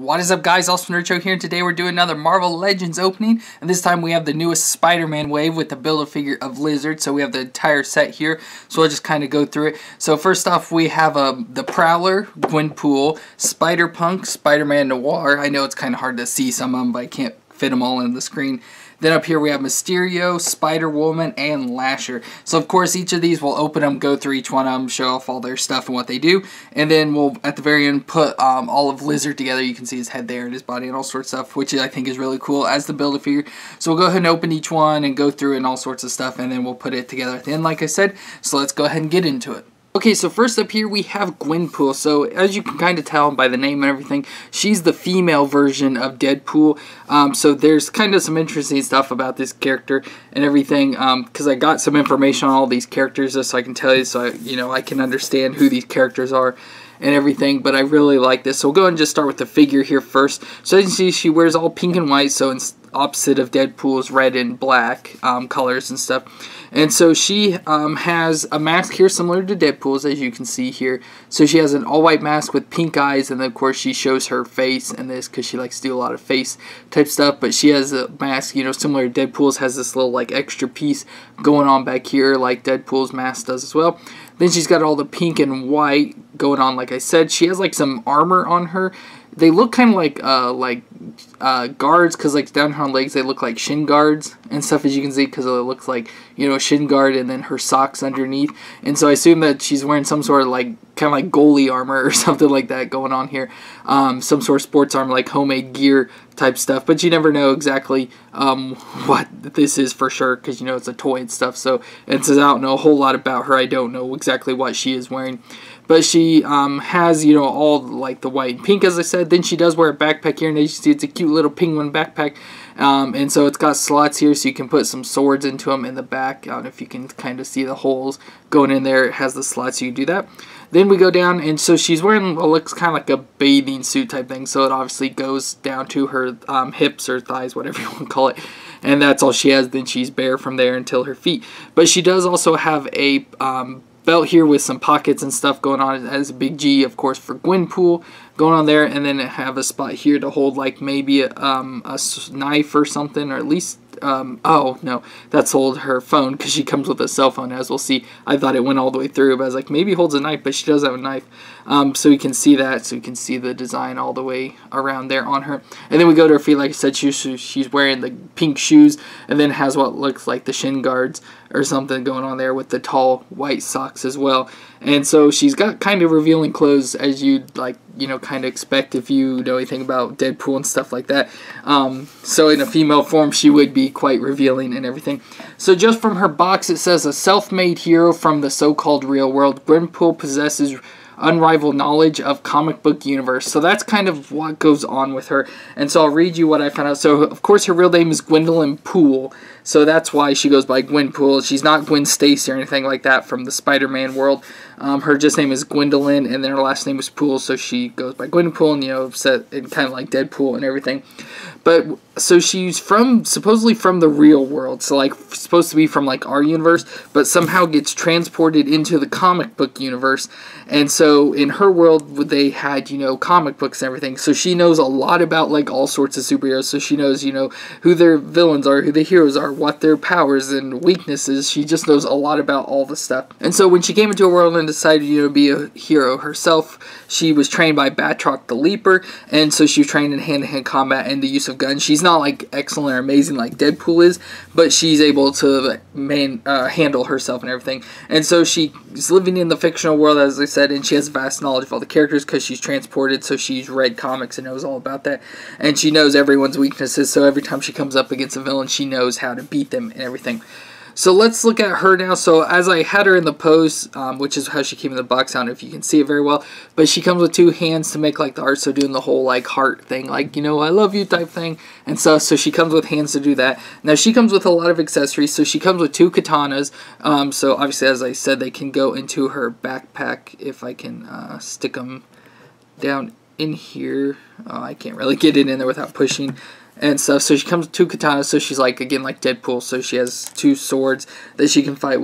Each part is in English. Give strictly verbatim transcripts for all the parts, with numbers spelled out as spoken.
What is up, guys? Awesome Nerd Show here, and today we're doing another Marvel Legends opening, and this time we have the newest Spider-Man wave with the Build-A-Figure of Lizard. So we have the entire set here, so I'll just kind of go through it. So first off, we have um, the Prowler, Gwenpool, Spider-Punk, Spider-Man Noir. I know it's kind of hard to see some of them, but I can't fit them all in the screen. Then up here we have Mysterio, Spider-Woman, and Lasher. So of course each of these we'll open them, go through each one of them, show off all their stuff and what they do. And then we'll, at the very end, put um, all of Lizard together. You can see his head there and his body and all sorts of stuff, which I think is really cool as the Build-A-Figure. So we'll go ahead and open each one and go through it and all sorts of stuff, and then we'll put it together at the end, like I said. So let's go ahead and get into it. Okay, so first up here we have Gwenpool. So as you can kind of tell by the name and everything, she's the female version of Deadpool. Um, so there's kind of some interesting stuff about this character and everything, because um, I got some information on all these characters just so I can tell you, so I, you know I can understand who these characters are and everything. But I really like this. So we'll go ahead and just start with the figure here first. So as you see, she wears all pink and white, so it's opposite of Deadpool's red and black um, colors and stuff. And so she um, has a mask here similar to Deadpool's, as you can see here. So she has an all-white mask with pink eyes, and then of course she shows her face in this because she likes to do a lot of face type stuff. But she has a mask, you know, similar to Deadpool's, has this little like extra piece going on back here like Deadpool's mask does as well. Then she's got all the pink and white going on, like I said. She has like some armor on her. They look kind of like uh, like uh, guards, because like down her legs they look like shin guards and stuff, as you can see, because it looks like, you know, a shin guard and then her socks underneath. And so I assume that she's wearing some sort of like kind of like goalie armor or something like that going on here. Um, some sort of sports armor, like homemade gear type stuff. But you never know exactly um, what this is for sure, because, you know, it's a toy and stuff. So, and since I don't know a whole lot about her, I don't know exactly what she is wearing. But she um, has, you know, all like the white and pink, as I said. Then she does wear a backpack here, and as you see, it's a cute little penguin backpack. Um, and so it's got slots here, so you can put some swords into them in the back. I don't know if you can kind of see the holes going in there. It has the slots, so you do that. Then we go down, and so she's wearing what looks kind of like a bathing suit type thing. So it obviously goes down to her um, hips or thighs, whatever you want to call it. And that's all she has. Then she's bare from there until her feet. But she does also have a Um, belt here with some pockets and stuff going on. It has a big G, of course, for Gwenpool going on there, and then have a spot here to hold like maybe a, um, a knife or something, or at least um, oh no, that's hold her phone, because she comes with a cell phone, as we'll see. I thought it went all the way through, but I was like, maybe holds a knife, but she does have a knife. Um, so you can see that, so you can see the design all the way around there on her. And then we go to her feet, like I said, she, she's wearing the pink shoes, and then has what looks like the shin guards or something going on there with the tall white socks as well. And so she's got kind of revealing clothes, as you'd like, you know, kind of expect if you know anything about Deadpool and stuff like that. Um, so in a female form, she would be quite revealing and everything. So just from her box, it says, a self-made hero from the so-called real world, Gwenpool possesses unrivaled knowledge of comic book universe. So that's kind of what goes on with her. And so I'll read you what I found out. So of course her real name is Gwendolyn Poole. So that's why she goes by Gwenpool. She's not Gwen Stacy or anything like that from the Spider-Man world. Um, her just name is Gwendolyn, and then her last name is Poole, so she goes by Gwenpool, and, you know, set and kind of like Deadpool and everything. But so she's from supposedly from the real world, so like supposed to be from like our universe, but somehow gets transported into the comic book universe. And so in her world, they had, you know, comic books and everything. So she knows a lot about like all sorts of superheroes. So she knows, you know, who their villains are, who the heroes are, what their powers and weaknesses. She just knows a lot about all the stuff. And so when she came into a world and decided, you know, to be a hero herself, she was trained by Batroc the Leaper, and so she was trained in hand-to-hand combat and the use of guns. She's not like excellent or amazing like Deadpool is, but she's able to man, uh, handle herself and everything. And so she's living in the fictional world, as I said, and she has vast knowledge of all the characters because she's transported, so she's read comics and knows all about that. And she knows everyone's weaknesses, so every time she comes up against a villain, she knows how to beat them and everything. So let's look at her now. So as I had her in the pose, um, which is how she came in the box, I don't know if you can see it very well, but she comes with two hands to make like the art, so doing the whole like heart thing, like, you know, I love you type thing and stuff. So she comes with hands to do that. Now she comes with a lot of accessories. So she comes with two katanas. Um, so obviously, as I said, they can go into her backpack if I can uh, stick them down in here. Oh, I can't really get it in there without pushing and stuff. So she comes with two katanas, so she's like, again, like Deadpool, so she has two swords that she can fight with.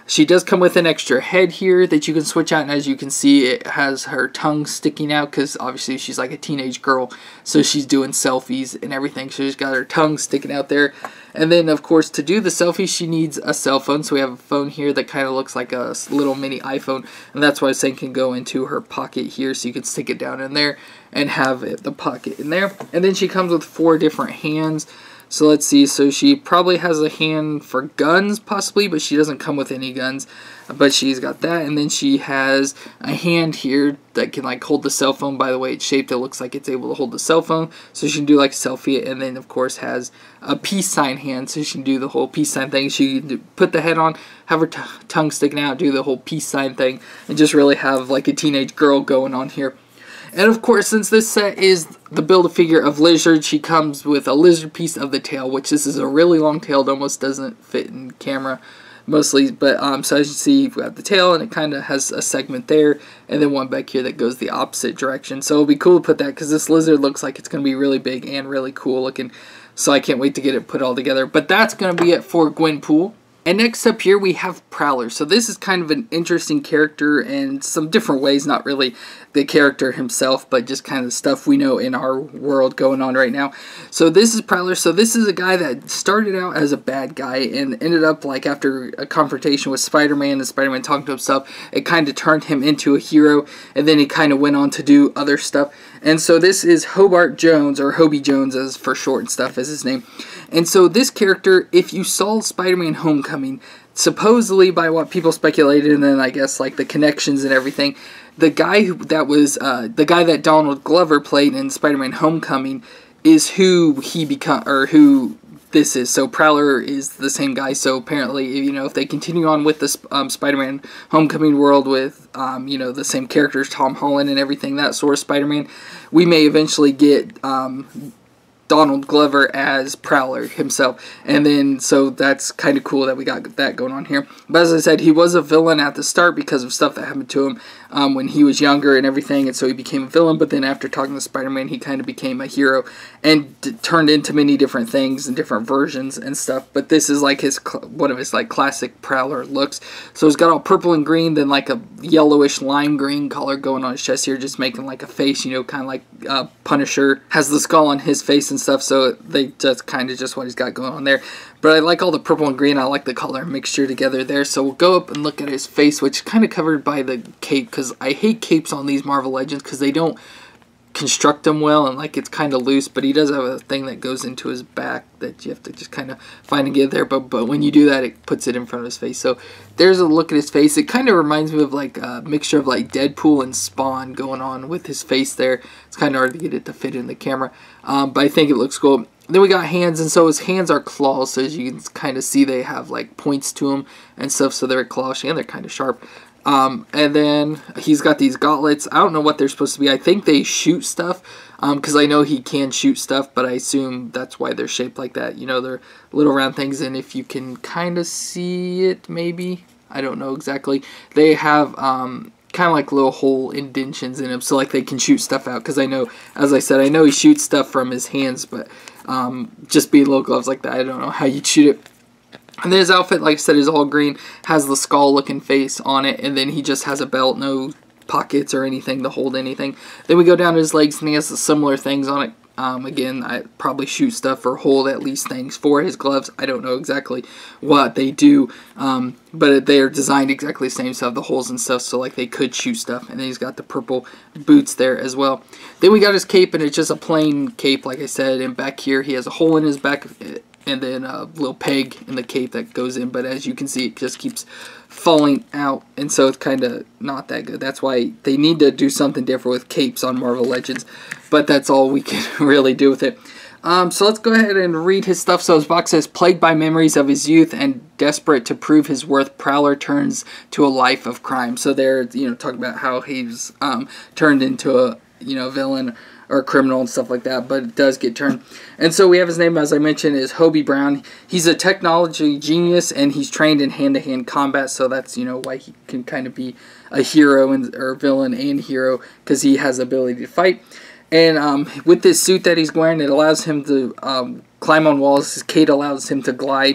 She does come with an extra head here that you can switch out, and as you can see, it has her tongue sticking out because obviously she's like a teenage girl, so she's doing selfies and everything, so she's got her tongue sticking out there. And then, of course, to do the selfie, she needs a cell phone, so we have a phone here that kind of looks like a little mini iPhone, and that's why I was saying can go into her pocket here, so you can stick it down in there and have it, the pocket in there. And then she comes with four different hands. So let's see, so she probably has a hand for guns, possibly, but she doesn't come with any guns. But she's got that, and then she has a hand here that can like hold the cell phone. By the way, it's shaped, it looks like it's able to hold the cell phone. So she can do like a selfie, and then of course has a peace sign hand, so she can do the whole peace sign thing. She can put the head on, have her t tongue sticking out, do the whole peace sign thing, and just really have like a teenage girl going on here. And of course, since this set is the Build-A-Figure of Lizard, she comes with a lizard piece of the tail, which this is a really long tail. It almost doesn't fit in camera mostly. But um, so as you see, we've got the tail, and it kind of has a segment there, and then one back here that goes the opposite direction. So it'll be cool to put that, because this lizard looks like it's going to be really big and really cool looking. So I can't wait to get it put all together. But that's going to be it for Gwenpool. And next up here we have Prowler. So this is kind of an interesting character in some different ways, not really the character himself, but just kind of stuff we know in our world going on right now. So this is Prowler. So this is a guy that started out as a bad guy and ended up, like, after a confrontation with Spider-Man and Spider-Man talking to himself, it kind of turned him into a hero, and then he kind of went on to do other stuff. And so this is Hobart Jones, or Hobie Jones as for short and stuff is his name. And so this character, if you saw Spider-Man Homecoming, supposedly by what people speculated, and then I guess like the connections and everything, the guy who that was uh, the guy that Donald Glover played in Spider-Man Homecoming is who he become, or who this is. So Prowler is the same guy. So apparently, you know, if they continue on with this um, Spider-Man Homecoming world with um, you know, the same characters, Tom Holland and everything, that sort of Spider-Man, we may eventually get Um, Donald Glover as Prowler himself. And then, so that's kind of cool that we got that going on here. But as I said, he was a villain at the start because of stuff that happened to him um, when he was younger and everything, and so he became a villain. But then after talking to Spider-Man, he kind of became a hero and d turned into many different things and different versions and stuff. But this is like his one of his like classic Prowler looks. So he's got all purple and green, then like a yellowish lime green color going on his chest here, just making like a face, you know, kind of like uh, Punisher has the skull on his face and stuff. So they just kind of just what he's got going on there. But I like all the purple and green. I like the color mixture together there. So we'll go up and look at his face, which is kind of covered by the cape, because I hate capes on these Marvel Legends because they don't construct them well, and like it's kind of loose. But he does have a thing that goes into his back that you have to just kind of find and get there. But but when you do that, it puts it in front of his face. So there's a look at his face. It kind of reminds me of like a mixture of like Deadpool and Spawn going on with his face there. It's kind of hard to get it to fit in the camera, um, but I think it looks cool. Then we got hands, and so his hands are claws, so as you can kind of see, they have like points to them and stuff, so they're clawish and they're kind of sharp. Um, and then he's got these gauntlets. I don't know what they're supposed to be. I think they shoot stuff, because um, I know he can shoot stuff, but I assume that's why they're shaped like that. You know, they're little round things, and if you can kind of see it, maybe, I don't know exactly, they have um, kind of like little hole indentions in them, so like they can shoot stuff out, because I know, as I said, I know he shoots stuff from his hands, but um, just being little gloves like that, I don't know how you'd shoot it. And then his outfit, like I said, is all green, has the skull-looking face on it, and then he just has a belt, no pockets or anything to hold anything. Then we go down to his legs, and he has similar things on it. Um, again, I probably shoot stuff or hold at least things for his gloves. I don't know exactly what they do, um, but they are designed exactly the same, so have the holes and stuff, so like they could shoot stuff. And then he's got the purple boots there as well. Then we got his cape, and it's just a plain cape, like I said, and back here he has a hole in his back, and then a little peg in the cape that goes in, but as you can see, it just keeps falling out, and so it's kind of not that good. That's why they need to do something different with capes on Marvel Legends, but that's all we can really do with it. Um, so let's go ahead and read his stuff. So his box says, plagued by memories of his youth and desperate to prove his worth, Prowler turns to a life of crime. So they're, you know, talking about how he's um, turned into a, you know, villain or a criminal and stuff like that, but it does get turned. And so we have his name, as I mentioned, is Hobie Brown. He's a technology genius, and he's trained in hand-to-hand combat, so that's, you know, why he can kind of be a hero and or villain and hero, because he has the ability to fight. And um, with this suit that he's wearing, it allows him to um, climb on walls. His cape allows him to glide.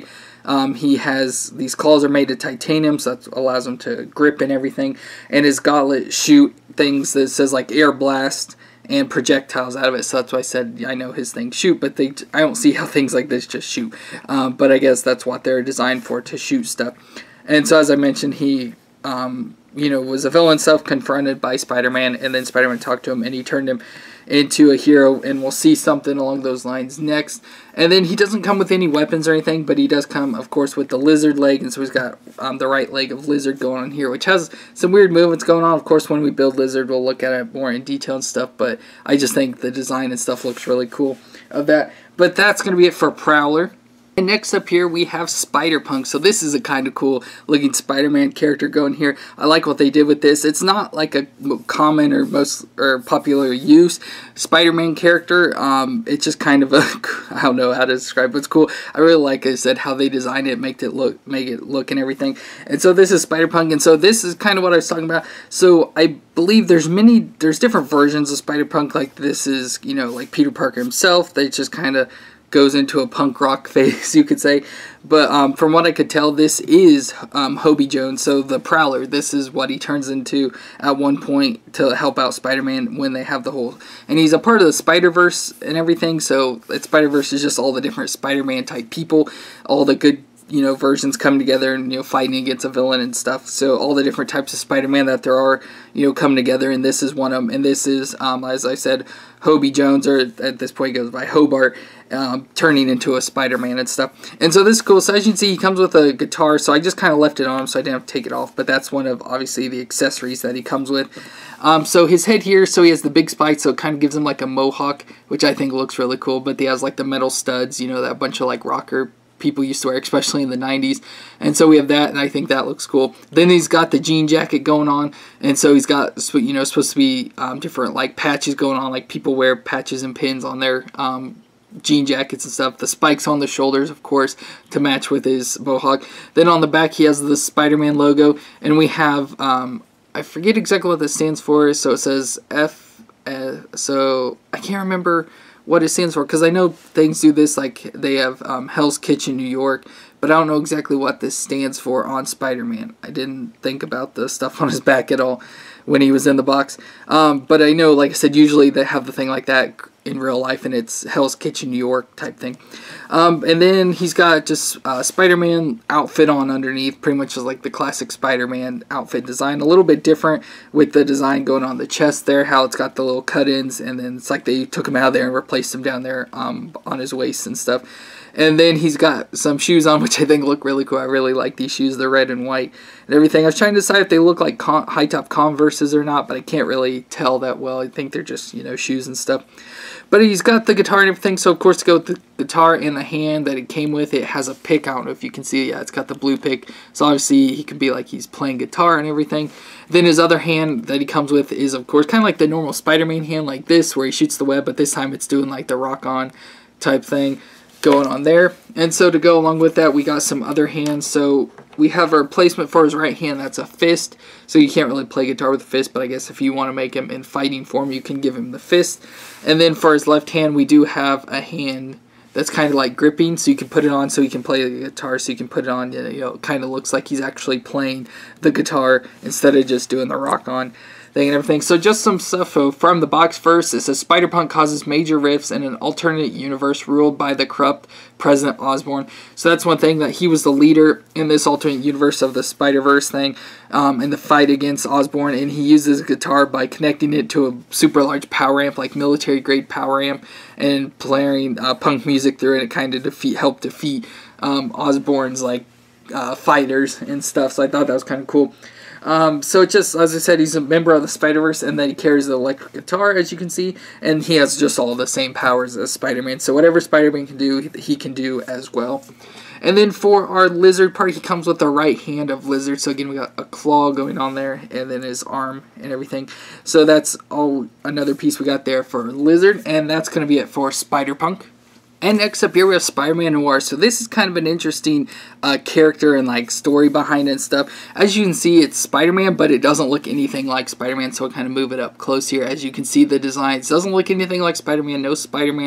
Um, he has, these claws are made of titanium, so that allows him to grip and everything. And his gauntlet shoot things that says like air blast and projectiles out of it. So that's why I said I know his things shoot, but they I don't see how things like this just shoot. Um, but I guess that's what they're designed for, to shoot stuff. And so as I mentioned, he um, you know, was a villain stuff, confronted by Spider-Man, and then Spider-Man talked to him, and he turned him into a hero, and we'll see something along those lines next. And then he doesn't come with any weapons or anything, but he does come, of course, with the lizard leg, and so he's got um, the right leg of lizard going on here, which has some weird movements going on. Of course, when we build lizard, we'll look at it more in detail and stuff, but I just think the design and stuff looks really cool of that. But that's going to be it for Prowler. And next up here we have Spider-Punk. So this is a kind of cool looking Spider-Man character going here. I like what they did with this. It's not like a common or most or popular use Spider-Man character. Um, it's just kind of a, I don't know how to describe it, but it's cool. I really like, I said, how they designed it, make it look, make it look and everything. And so this is Spider-Punk, and so this is kind of what I was talking about. So I believe there's many, there's different versions of Spider-Punk. Like this is, you know, like Peter Parker himself. They just kind of goes into a punk rock phase, you could say. But um, from what I could tell, this is um, Hobie Jones, so the Prowler. This is what he turns into at one point to help out Spider-Man when they have the whole... And he's a part of the Spider-Verse and everything, so Spider-Verse is just all the different Spider-Man type people, all the good, you know, versions come together and, you know, fighting against a villain and stuff. So all the different types of Spider-Man that there are, you know, come together, and this is one of them. And this is, um, as I said, Hobie Jones, or at this point goes by Hobart, um, turning into a Spider-Man and stuff. And so this is cool. So as you can see, he comes with a guitar, so I just kind of left it on him so I didn't have to take it off. But that's one of, obviously, the accessories that he comes with. Um, so his head here, so he has the big spikes, so it kind of gives him like a mohawk, which I think looks really cool. But he has like the metal studs, you know, that bunch of like rocker people used to wear, especially in the nineties. And so we have that, and I think that looks cool. Then he's got the jean jacket going on, and so he's got, you know, supposed to be um, different like patches going on, like people wear patches and pins on their um, jean jackets and stuff. The spikes on the shoulders, of course, to match with his mohawk. Then on the back he has the Spider-Man logo, and we have um, I forget exactly what this stands for, so it says F, uh, so I can't remember what it stands for, because I know things do this, like they have um, Hell's Kitchen New York, but I don't know exactly what this stands for on Spider-Man. I didn't think about the stuff on his back at all when he was in the box. Um, but I know, like I said, usually they have the thing like that in real life, and it's Hell's Kitchen New York type thing. Um, and then he's got just uh, Spider-Man outfit on underneath, pretty much just like the classic Spider-Man outfit design. A little bit different with the design going on the chest there, how it's got the little cut-ins, and then it's like they took him out of there and replaced him down there um, on his waist and stuff. And then he's got some shoes on, which I think look really cool. I really like these shoes. They're red and white and everything. I was trying to decide if they look like con high-top Converses or not, but I can't really tell that well. I think they're just, you know, shoes and stuff. But he's got the guitar and everything, so of course to go with the guitar and the hand that it came with, it has a pick. I don't know if you can see, yeah, it's got the blue pick. So obviously he can be like he's playing guitar and everything. Then his other hand that he comes with is, of course, kind of like the normal Spider-Man hand like this, where he shoots the web, but this time it's doing like the rock-on type thing going on there. And so to go along with that, we got some other hands. So we have our replacement for his right hand, that's a fist. So you can't really play guitar with a fist, but I guess if you want to make him in fighting form, you can give him the fist. And then for his left hand, we do have a hand that's kind of like gripping, so you can put it on so he can play the guitar, so you can put it on, you know, it kind of looks like he's actually playing the guitar instead of just doing the rock-on thing and everything. So just some stuff from the box first. It says Spider-Punk causes major rifts in an alternate universe ruled by the corrupt President Osborn. So that's one thing, that he was the leader in this alternate universe of the Spider-Verse thing, um, in the fight against Osborn, and he uses a guitar by connecting it to a super large power amp, like military grade power amp, and playing uh, punk music through it. It kind of defeat, helped defeat um, Osborn's like uh, fighters and stuff. So I thought that was kind of cool. Um, so it just, as I said, he's a member of the Spider-Verse, and then he carries the electric guitar, as you can see, and he has just all the same powers as Spider-Man. So whatever Spider-Man can do, he can do as well. And then for our Lizard part, he comes with the right hand of Lizard. So again, we got a claw going on there, and then his arm and everything. So that's all another piece we got there for Lizard, and that's going to be it for Spider-Punk. And next up here we have Spider-Man Noir. So this is kind of an interesting uh, character and like story behind it and stuff. As you can see, it's Spider-Man, but it doesn't look anything like Spider-Man. So I'll kind of move it up close here. As you can see, the design, it doesn't look anything like Spider-Man. No Spider-Man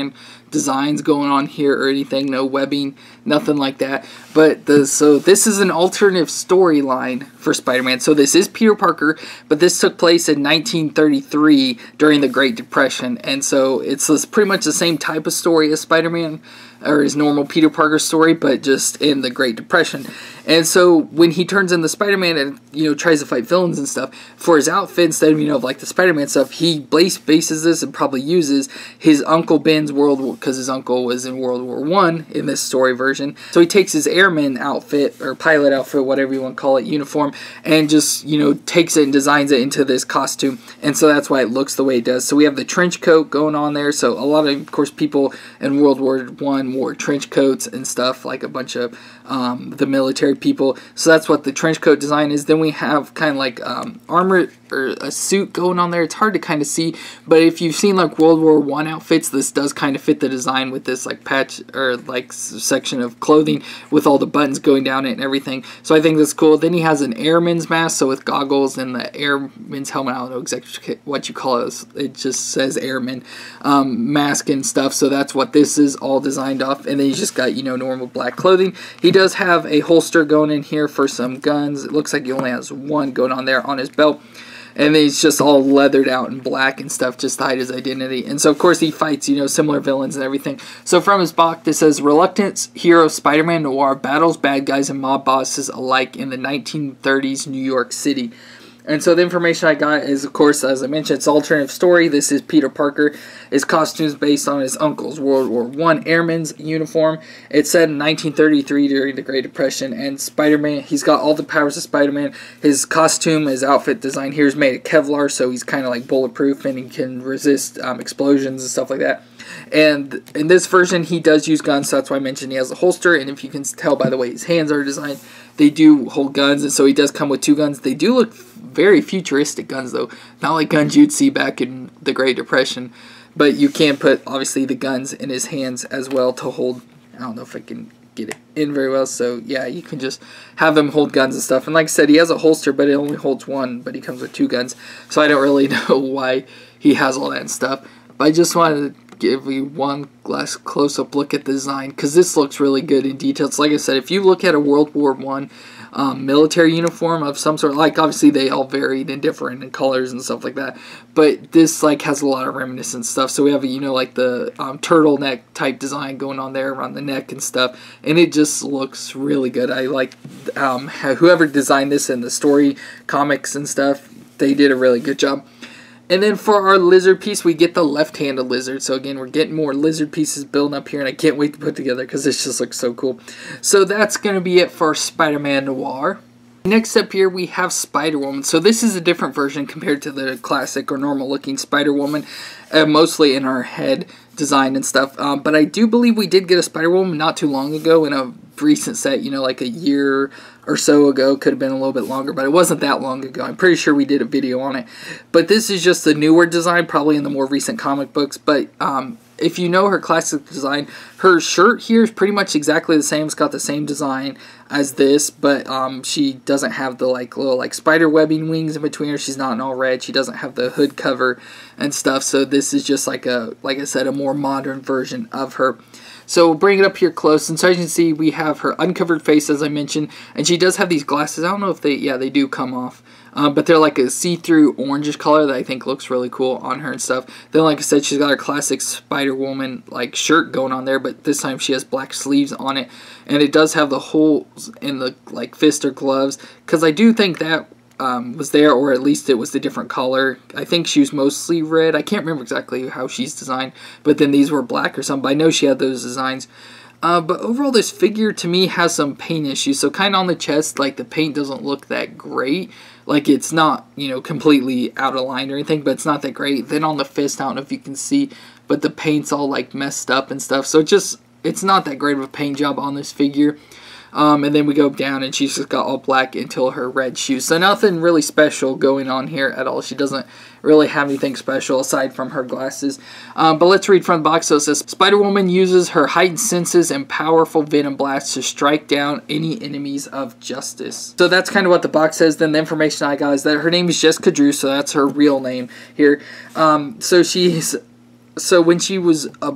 designs going on here or anything, no webbing, nothing like that. But the so this is an alternative storyline for Spider-Man. So this is Peter Parker, but this took place in nineteen thirty-three during the Great Depression, and so it's, it's pretty much the same type of story as Spider-Man or his normal Peter Parker story, but just in the Great Depression. And so when he turns into Spider-Man and, you know, tries to fight villains and stuff, for his outfit, instead of, you know, like the Spider-Man stuff, he base bases this and probably uses his Uncle Ben's World War, because his uncle was in World War One in this story version. So he takes his airman outfit, or pilot outfit, whatever you want to call it, uniform, and just, you know, takes it and designs it into this costume. And so that's why it looks the way it does. So we have the trench coat going on there. So a lot of, of course, people in World War One wore trench coats and stuff, like a bunch of um, the military people. So that's what the trench coat design is. Then we have kind of like um, armor or a suit going on there. It's hard to kind of see, but if you've seen like World War One outfits, this does kind of fit the design with this like patch or like section of clothing with all the buttons going down it and everything. So I think that's cool. Then he has an airman's mask, so with goggles and the airman's helmet. I don't know exactly what you call it. It just says airman um, mask and stuff. So that's what this is all designed off. And then he's just got, you know, normal black clothing. He does have a holster going in here for some guns. It looks like he only has one going on there on his belt. And then he's just all leathered out in black and stuff just to hide his identity. And so, of course, he fights, you know, similar villains and everything. So from his box, it says, Reluctant hero Spider-Man Noir battles bad guys and mob bosses alike in the nineteen thirties New York City. And so the information I got is, of course, as I mentioned, it's alternative story. This is Peter Parker. His costume is based on his uncle's World War One airman's uniform. It's set in nineteen thirty-three during the Great Depression. And Spider-Man, he's got all the powers of Spider-Man. His costume, his outfit design here is made of Kevlar, so he's kind of like bulletproof and he can resist um, explosions and stuff like that. And in this version, he does use guns, so that's why I mentioned he has a holster. And if you can tell by the way his hands are designed, they do hold guns, and so he does come with two guns. They do look very futuristic guns, though. Not like guns you'd see back in the Great Depression. But you can put, obviously, the guns in his hands as well to hold. I don't know if I can get it in very well. So, yeah, you can just have him hold guns and stuff. And like I said, he has a holster, but it only holds one. But he comes with two guns. So I don't really know why he has all that stuff. But I just wanted to give you one last close-up look at the design, because this looks really good in details. Like I said, if you look at a World War One um, military uniform of some sort, like obviously they all varied and different in colors and stuff like that, but this like has a lot of reminiscent stuff. So we have, you know, like the um, turtleneck type design going on there around the neck and stuff, and it just looks really good. I like um, whoever designed this in the story comics and stuff, they did a really good job. And then for our lizard piece, we get the left-handed lizard. So again, we're getting more lizard pieces building up here, and I can't wait to put together because this just looks so cool. So that's going to be it for Spider-Man Noir. Next up here, we have Spider-Woman. So this is a different version compared to the classic or normal-looking Spider-Woman, uh, mostly in our head design and stuff. Um, but I do believe we did get a Spider-Woman not too long ago in a recent set, you know, like a year or so ago. Could have been a little bit longer, but it wasn't that long ago. I'm pretty sure we did a video on it. But this is just the newer design, probably in the more recent comic books. But um, if you know her classic design, her shirt here is pretty much exactly the same. It's got the same design as this, but um, she doesn't have the like little like spider webbing wings in between her. She's not in all red. She doesn't have the hood cover and stuff. So this is just like a, like I said, a more modern version of her. So we'll bring it up here close, and so as you can see, we have her uncovered face, as I mentioned, and she does have these glasses. I don't know if they, yeah, they do come off, um, but they're like a see-through orangish color that I think looks really cool on her and stuff. Then, like I said, she's got her classic Spider-Woman like shirt going on there, but this time she has black sleeves on it, and it does have the holes in the like fist or gloves, because I do think that Um, was there, or at least it was the different color. I think she was mostly red. I can't remember exactly how she's designed, but then these were black or something. But I know she had those designs. Uh, but overall, this figure to me has some paint issues. So kind of on the chest, like the paint doesn't look that great. Like it's not, you know, completely out of line or anything, but it's not that great. Then on the fist, I don't know if you can see, but the paint's all like messed up and stuff. So it just, it's not that great of a paint job on this figure. Um, and then we go down and she's just got all black until her red shoes. So nothing really special going on here at all. She doesn't really have anything special aside from her glasses. Um, but let's read from the box. So it says, Spider-Woman uses her heightened senses and powerful venom blasts to strike down any enemies of justice. So that's kind of what the box says. Then the information I got is that her name is Jessica Drew, so that's her real name here. Um, so she's, so when she was a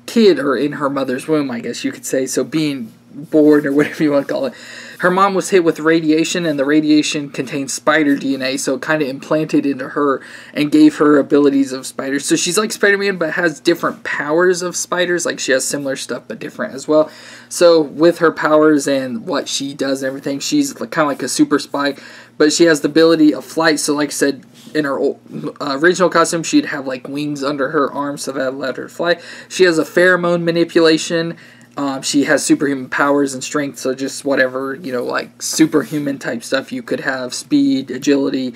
kid, or in her mother's womb, I guess you could say, so being born, or whatever you want to call it, her mom was hit with radiation, and the radiation contained spider D N A, so it kind of implanted into her and gave her abilities of spiders. So she's like Spider-Man, but has different powers of spiders. Like, she has similar stuff, but different as well. So with her powers and what she does and everything, she's kind of like a super spy, but she has the ability of flight. So like I said, in her old, uh, original costume, she'd have like wings under her arms, so that allowed her to fly. She has a pheromone manipulation. Um, she has superhuman powers and strength, so just whatever, you know, like superhuman type stuff you could have. Speed, agility,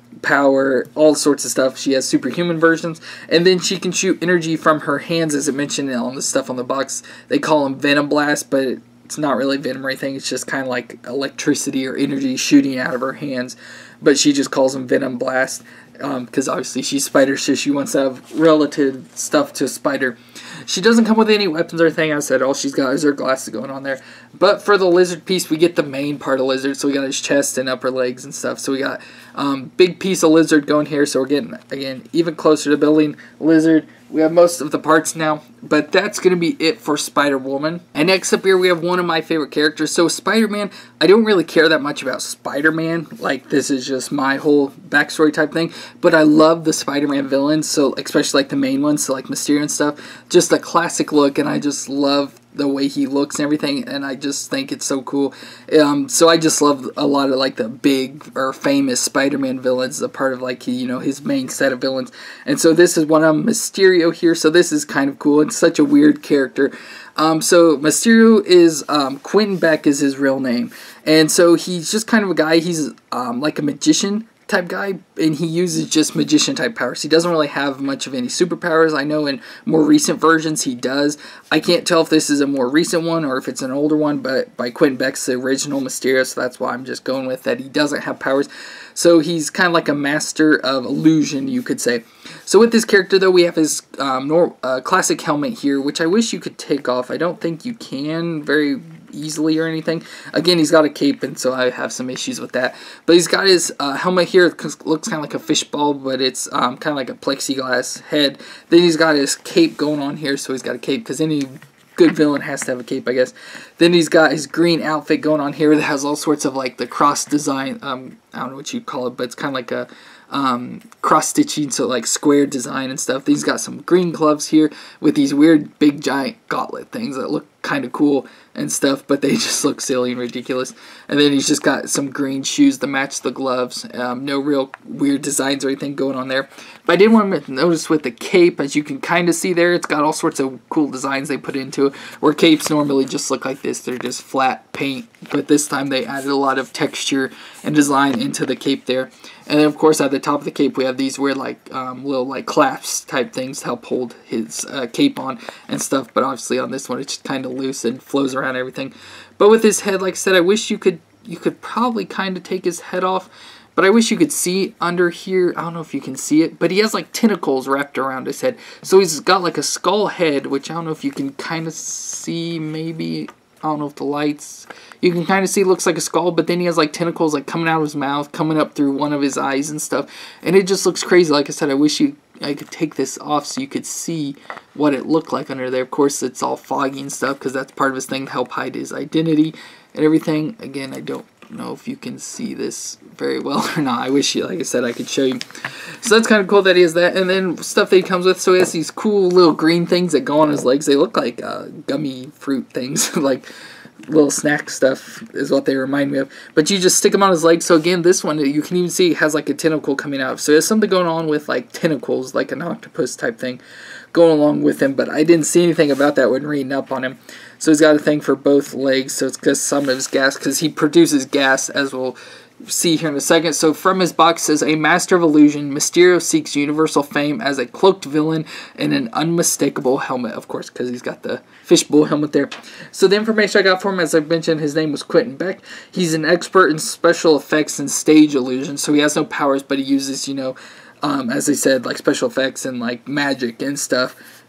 power, all sorts of stuff. She has superhuman versions. And then she can shoot energy from her hands, as it mentioned on the stuff on the box. They call them Venom Blast, but it's not really venom or anything. It's just kind of like electricity or energy shooting out of her hands. But she just calls them Venom Blast, because um, obviously she's Spider, so she wants to have relative stuff to Spider. She doesn't come with any weapons or anything. I said all she's got is her glasses going on there. But for the Lizard piece, we get the main part of Lizard. So we got his chest and upper legs and stuff. So we got um, big piece of Lizard going here. So we're getting, again, even closer to building Lizard. We have most of the parts now, but that's going to be it for Spider-Woman. And next up here, we have one of my favorite characters. So Spider-Man, I don't really care that much about Spider-Man. Like, this is just my whole backstory type thing. But I love the Spider-Man villains, so especially like the main ones, so like Mysterio and stuff. Just a classic look, and I just love the way he looks and everything, and I just think it's so cool. Um, so I just love a lot of like the big or famous Spider-Man villains, a part of like, you know, his main set of villains. And so this is one of them, Mysterio here, so this is kind of cool. It's such a weird character. Um, so Mysterio is, um, Quentin Beck is his real name. And so he's just kind of a guy, he's um, like a magician type guy, and he uses just magician type powers. He doesn't really have much of any superpowers. I know in more recent versions he does. I can't tell if this is a more recent one or if it's an older one, but by Quentin Beck's the original Mysterio, so that's why I'm just going with that. He doesn't have powers. So he's kind of like a master of illusion, you could say. So with this character, though, we have his um, nor uh, classic helmet here, which I wish you could take off. I don't think you can very easily or anything. Again, he's got a cape, and so I have some issues with that. But he's got his uh, helmet here. It looks kind of like a fishbowl, but it's um, kind of like a plexiglass head. Then he's got his cape going on here, so he's got a cape, because any good villain has to have a cape, I guess. Then he's got his green outfit going on here that has all sorts of like the cross design. Um, I don't know what you call it, but it's kind of like a um, cross stitching, so like square design and stuff. Then he's got some green gloves here with these weird big giant gauntlet things that look kind of cool and stuff, but they just look silly and ridiculous. And then he's just got some green shoes to match the gloves. Um, no real weird designs or anything going on there. But I did want to notice with the cape, as you can kind of see there, it's got all sorts of cool designs they put into it, where capes normally just look like this. They're just flat paint, but this time they added a lot of texture and design into the cape there. And then, of course, at the top of the cape, we have these weird, like, um, little, like, clasps type things to help hold his uh, cape on and stuff. But obviously, on this one, it's just kind of loose and flows around everything. But with his head, like I said, I wish you could, you could probably kind of take his head off. But I wish you could see under here. I don't know if you can see it, but he has, like, tentacles wrapped around his head. So he's got, like, a skull head, which I don't know if you can kind of see, maybe. I don't know if the lights, you can kind of see it looks like a skull, but then he has like tentacles like coming out of his mouth, coming up through one of his eyes and stuff, and it just looks crazy. Like I said, I wish you I could take this off so you could see what it looked like under there. Of course, it's all foggy and stuff because that's part of his thing to help hide his identity and everything. Again, I don't know if you can see this very well or not. I wish you, like I said, I could show you. So that's kind of cool that he has that. And then stuff that he comes with. So he has these cool little green things that go on his legs. They look like uh, gummy fruit things, like little snack stuff is what they remind me of. But you just stick them on his legs. So again, this one, you can even see it has like a tentacle coming out. So there's something going on with like tentacles, like an octopus type thing going along with him. But I didn't see anything about that when reading up on him. So he's got a thing for both legs. So it's because some of his gas, because he produces gas, as we'll see here in a second. So from his box, it says, a master of illusion, Mysterio seeks universal fame as a cloaked villain in an unmistakable helmet. Of course, because he's got the fishbowl helmet there. So the information I got for him, as I mentioned, his name was Quentin Beck. He's an expert in special effects and stage illusion. So he has no powers, but he uses, you know, um, as I said, like special effects and like magic and stuff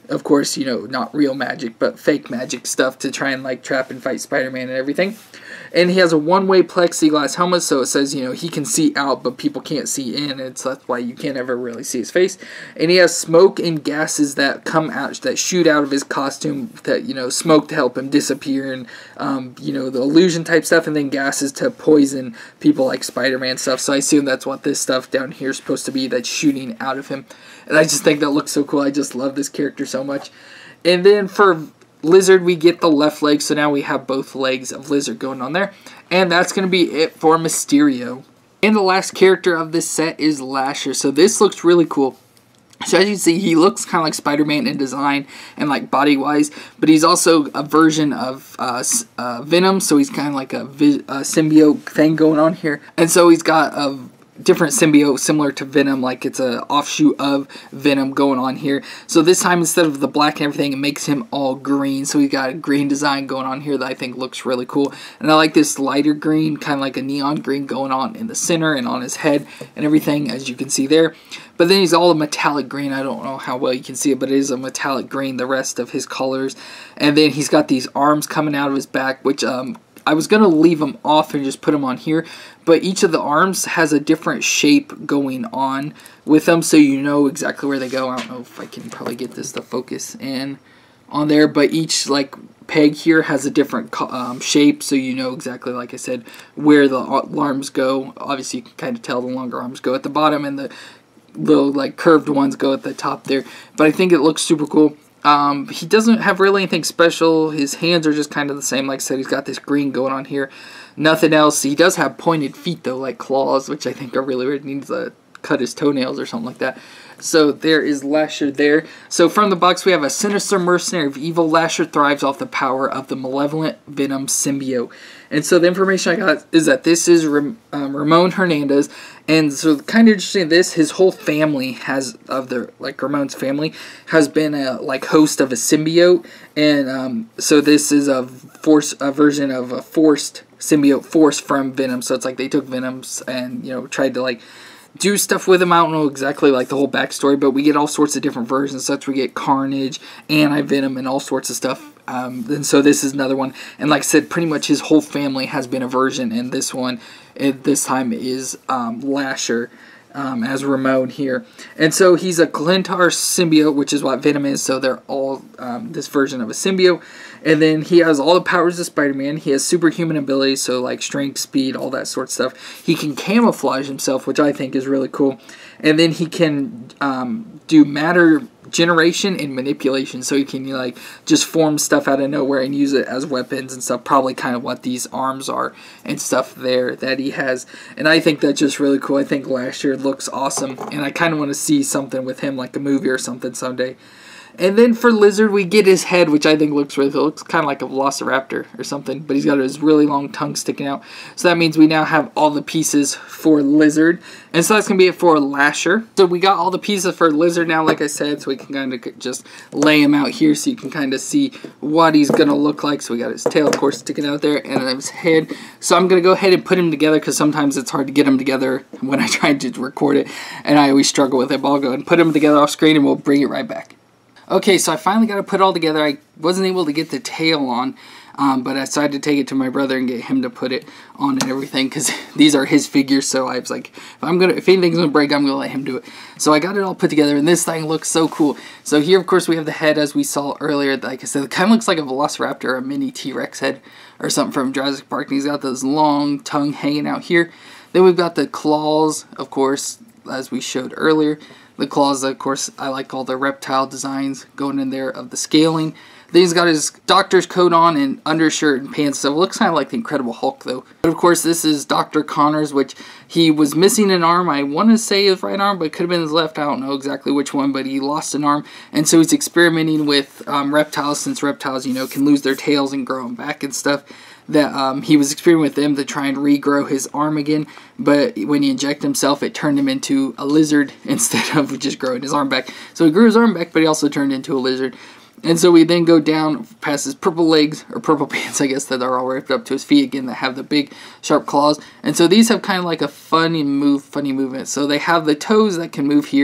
Of course, you know, not real magic, but fake magic stuff to try and like trap and fight Spider-Man and everything. And he has a one-way plexiglass helmet, so it says, you know, he can see out, but people can't see in. And so that's why you can't ever really see his face. And he has smoke and gases that come out, that shoot out of his costume, that, you know, smoke to help him disappear, and, um, you know, the illusion type stuff, and then gases to poison people like Spider-Man stuff. So I assume that's what this stuff down here is supposed to be, that's shooting out of him. And I just think that looks so cool. I just love this character so much. And then for Lizard, we get the left leg, so now we have both legs of Lizard going on there. And that's going to be it for Mysterio. And the last character of this set is Lasher. So this looks really cool. So as you can see, he looks kind of like Spider-Man in design and like body-wise, but he's also a version of uh, uh, Venom, so he's kind of like a, a symbiote thing going on here. And so he's got a different symbiote similar to Venom, like it's a offshoot of Venom going on here. So this time, instead of the black and everything, it makes him all green. So he's got a green design going on here that I think looks really cool. And I like this lighter green, kind of like a neon green going on in the center and on his head and everything, as you can see there. But then he's all a metallic green. I don't know how well you can see it, but it is a metallic green, the rest of his colors. And then he's got these arms coming out of his back, which um I was going to leave them off and just put them on here, but each of the arms has a different shape going on with them, so you know exactly where they go. I don't know if I can probably get this to focus in on there, but each like peg here has a different um, shape, so you know exactly, like I said, where the arms go. Obviously, you can kind of tell the longer arms go at the bottom, and the little like curved ones go at the top there, but I think it looks super cool. Um, he doesn't have really anything special. His hands are just kind of the same. Like I said, he's got this green going on here. Nothing else. He does have pointed feet, though, like claws, which I think are really weird. He needs to cut his toenails or something like that. So there is Lasher there. So from the box, we have a sinister mercenary of evil. Lasher thrives off the power of the malevolent Venom symbiote. And so the information I got is that this is Ram um, Ramon Hernandez. And so kind of interesting, this, his whole family has, of the, like Ramon's family, has been a, like, host of a symbiote. And um, so this is a force, a version of a forced symbiote, forced from Venom. So it's like they took Venom's and, you know, tried to, like, do stuff with him. I don't know exactly like the whole backstory, but we get all sorts of different versions. Such we get Carnage, Anti-Venom, and all sorts of stuff. Um, and so this is another one. And like I said, pretty much his whole family has been a version, and this one, it, this time is um, Lasher. Um, as Ramon here. And so he's a Clintar symbiote, which is what Venom is, so they're all um, this version of a symbiote. And then he has all the powers of Spider-Man. He has superhuman abilities, so like strength, speed, all that sort of stuff. He can camouflage himself, which I think is really cool. And then he can um, do matter generation and manipulation, so he can like just form stuff out of nowhere and use it as weapons and stuff. Probably kind of what these arms are and stuff there that he has. And I think that's just really cool. I think Lasher looks awesome, and I kind of want to see something with him, like a movie or something someday. And then for Lizard, we get his head, which I think looks really cool. It looks kind of like a velociraptor or something, but he's got his really long tongue sticking out. So that means we now have all the pieces for Lizard. And so that's going to be it for Lasher. So we got all the pieces for Lizard now, like I said, so we can kind of just lay him out here so you can kind of see what he's going to look like. So we got his tail, of course, sticking out there, and then his head. So I'm going to go ahead and put him together, because sometimes it's hard to get them together when I try to record it, and I always struggle with it. But I'll go and put them together off screen, and we'll bring it right back. Okay, so I finally got to put it all together. I wasn't able to get the tail on, um, but I decided to take it to my brother and get him to put it on and everything, because these are his figures. So I was like, if I'm gonna, if anything's gonna break, I'm gonna let him do it. So I got it all put together, and this thing looks so cool. So here, of course, we have the head, as we saw earlier. Like I said, it kind of looks like a Velociraptor, or a mini T-Rex head, or something from Jurassic Park. And he's got this long tongue hanging out here. Then we've got the claws, of course, as we showed earlier. The claws, of course, I like all the reptile designs going in there of the scaling. Then he's got his doctor's coat on and undershirt and pants. So it looks kind of like the Incredible Hulk, though. But of course, this is Doctor Connors, which he was missing an arm. I want to say his right arm, but it could have been his left. I don't know exactly which one, but he lost an arm. And so he's experimenting with um, reptiles, since reptiles, you know, can lose their tails and grow them back and stuff. That um, he was experimenting with them to try and regrow his arm again, but when he injected himself, it turned him into a lizard instead of just growing his arm back. So he grew his arm back, but he also turned into a lizard. And so we then go down past his purple legs, or purple pants, I guess, that are all ripped up to his feet again, that have the big sharp claws. And so these have kind of like a funny move, funny movement. So they have the toes that can move here,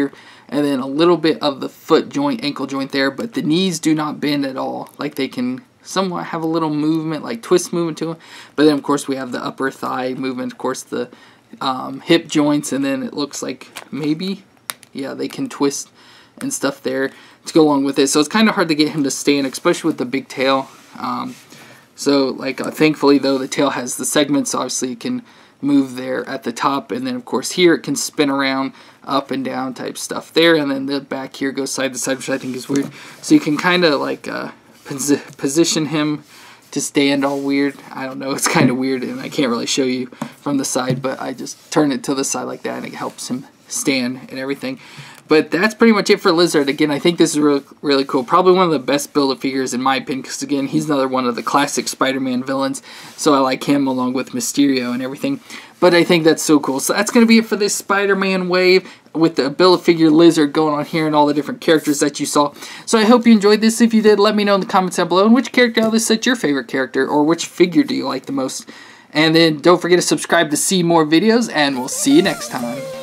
and then a little bit of the foot joint, ankle joint there, but the knees do not bend at all. Like they can somewhat have a little movement, like twist movement to them. But then of course we have the upper thigh movement, of course the um, hip joints, and then it looks like maybe, yeah, they can twist and stuff there to go along with it. So it's kind of hard to get him to stand, especially with the big tail. Um, so like uh, thankfully though, the tail has the segments, so obviously it can move there at the top, and then of course here it can spin around up and down type stuff there, and then the back here goes side to side, which I think is weird. So you can kind of like uh, posi position him to stand all weird. I don't know, it's kind of weird, and I can't really show you from the side, but I just turn it to the side like that and it helps him stand and everything. But that's pretty much it for Lizard. Again, I think this is really, really cool. Probably one of the best Build-A-Figures in my opinion, because again, he's another one of the classic Spider-Man villains, so I like him along with Mysterio and everything. But I think that's so cool. So that's going to be it for this Spider-Man wave with the Build-A-Figure Lizard going on here and all the different characters that you saw. So I hope you enjoyed this. If you did, let me know in the comments down below. And which character out of this set's your favorite character, or which figure do you like the most? And then don't forget to subscribe to see more videos, and we'll see you next time.